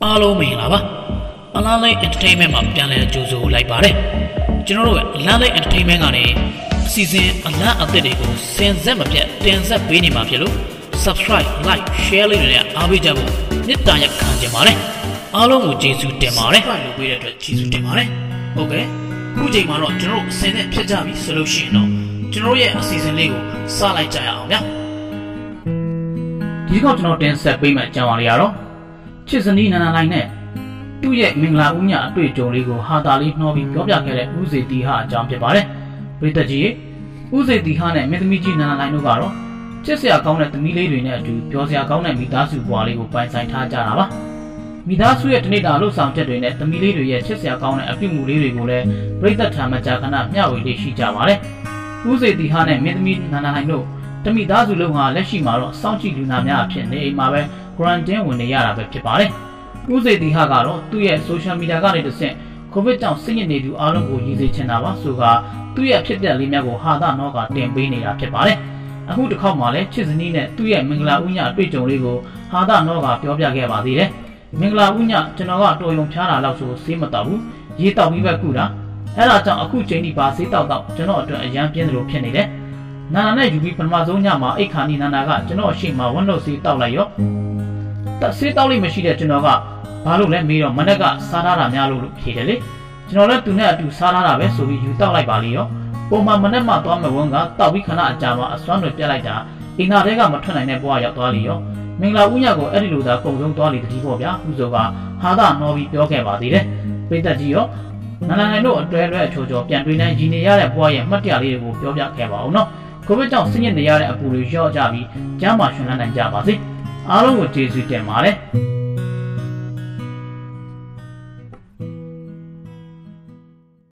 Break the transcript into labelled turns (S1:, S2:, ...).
S1: အားလုံးမင်္ဂလာပါအလားလိုက် entertainment မှာပြန်လည်ကြိုဆိုလိုက်ပါတယ်ကျွန်တော်တို့ကအလားလိုက် entertainment ကနေအစီအစဉ်အလားအသစ်တွေကိုစင်ဆက်မပြတ်တင်ဆက်ပေးနေမှာဖြစ်လို့ subscribe like share လေးတွေနဲ့အားပေးကြဖို့မေတ္တာရပ်ခံချင်ပါတယ်အားလုံးကိုကျေးဇူးတင်ပါတယ်လုပ်ပေးတဲ့အတွက်ကျေးဇူးတင်ပါတယ်ဟုတ်ကဲ့ခုချိန်မှာတော့ကျွန်တော်တို့အစင်နဲ့ဖြစ်ကြပြီဆိုလို့ရှိရင်တော့ကျွန်တော်ရဲ့အစီအစဉ်လေးကိုစလိုက်ကြရအောင်ဗျာဒီကောကျွန်တော်တင်ဆက်ပေးမှအကြောင်းအရာလေးကတော့ချစ်စနီးနာနာလိုက်နဲ့သူ့ရဲ့မင်္ဂလာဦးညအတွေ့အကြုံလေးကိုဟာတာလေးနှောပြီးပြောပြခဲ့တဲ့ဦးစေတီဟာအကြောင်းဖြစ်ပါတယ်ပရိသတ်ကြီးဦးစေတီဟာနဲ့မင်းသမီးကြီးနာနာလိုက်တို့ကတော့ချစ်စရာကောင်းတဲ့သမီးလေးတွေနဲ့အတူပြောစရာကောင်းတဲ့မိသားစုဘဝလေးကိုပိုင်ဆိုင်ထားကြတာပါမိသားစုရဲ့တနေ့တာလှုပ်ဆောင်ချက်တွေနဲ့သမီးလေးတွေရဲ့ချစ်စရာကောင်းတဲ့အပြုအမူလေးတွေကိုလည်းပရိသတ်ထံမှာကြာခဏမျှဝေလေးရှိကြပါတယ်ဦးစေတီဟာနဲ့မင်းသမီးနာနာလိုက်တို့တမိသားစုလုံးဟာလက်ရှိမှာတော့စောင့်ကြည့်လူနာများအဖြစ်နေအိမ်မှာပဲ quarantine ဝင်နေရတာပဲဖြစ်ပါတယ်။ဦးစေတီဟာကတော့သူ့ရဲ့ social media ကနေတစ်ဆင့် COVID ကြောင့်စိတ်ညစ်နေသူအားလုံးကိုရည်စည်ချင်တာပါဆိုကသူ့ရဲ့ဖြစ်ပျက်လေးများကိုဟာသနောကတင်ပေးနေတာဖြစ်ပါတယ်။အခုတစ်ခေါက်မှလည်းချစ်စနီးနဲ့သူ့ရဲ့မင်္ဂလာဦးညအတွေ့အကြုံလေးကိုဟာသနောကပြောပြခဲ့ပါသေးတယ်။မင်္ဂလာဦးညကျွန်တော်ကတော်ရုံဖျားတာလောက်ဆိုဆေးမတောက်ဘူး။ရေတောက်ပြီးပဲကုတာ။အဲ့ဒါကြောင့်အခုချိန်ဒီပါဆေးတောက်တော့ကျွန်တော်အတွက်အရန်ပြင်းတယ်လို့ဖြစ်နေတယ်။နာနာနဲ့ယူပြီးပထမဆုံးညမှာအိတ်ခါနီနာနာကကျွန်တော်အရှိမဝန်းလို့စီတောက်လိုက်ရောဆေးတောက်လိမ့်မရှိတဲ့ကျွန်တော်ကဘာလို့လဲမေးတော့မနက်ကစားထားတာများလို့ဖြေတယ်လေကျွန်တော်လည်းသူနဲ့အတူစားထားတာပဲဆိုပြီးယူတောက်လိုက်ပါလေရောပုံမှန်မနက်မှသွားမဝန်းကတောက်ပြီးခဏအကြာမှာအစွမ်းတွေပြတ်လိုက်တာအိမ်သားတွေကမထွက်နိုင်တဲ့ဘဝရောက်သွားလေရောမင်္ဂလာဦးညကိုအဲ့ဒီလိုသာပုံဆုံးသွားလေတတိပေါ့ဗျာဥဆိုကဟာသနှောပြီးပြောခဲ့ပါသေးတယ်ပိတ်သက်ကြီးရောနာနာနိုင်တို့အတွဲအချိုချောပြန်တွေးနိုင်ရည်နေရတဲ့ဘဝရဲ့မှတ်တရလေးတွေကိုပြောပြခဲ့ပါအောင်နော်ကိုဗစ်ကြောင့်ဆင်းရဲနေရတဲ့အပူတွေလျော့ကြပြီးကျန်းမာရှင်လန်းနိုင်ကြပါစေအားလုံးကိုကျေးဇူးတင်ပါတယ်